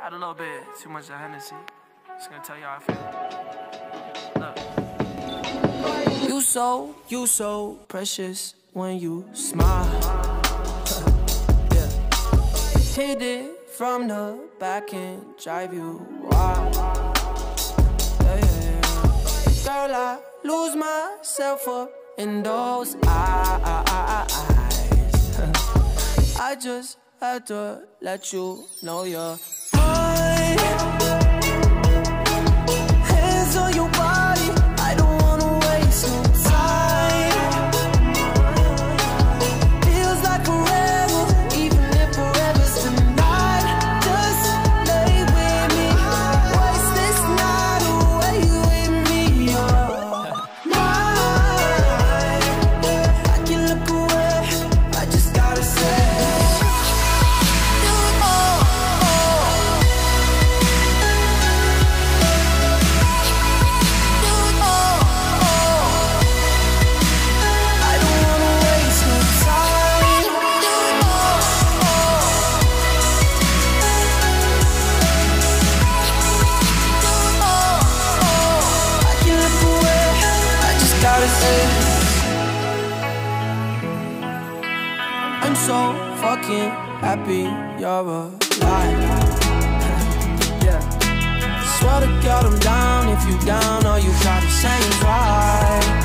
Had a little bit too much of Hennessy. Just gonna tell you how I feel. Look. You so precious when you smile. Yeah. Hit it from the back and drive you wild. Yeah, yeah, yeah. Girl, I lose myself up in those eyes. I just had to let you know you're mine. Hands on your body, I don't wanna waste no time. Feels like forever, even if forever's tonight. Just lay with me, waste this night away with me. You're mine. I can look away, I just gotta say. I'm so fucking happy you're alive. Yeah. Swear to God I'm down. If you down, all you gotta say is why.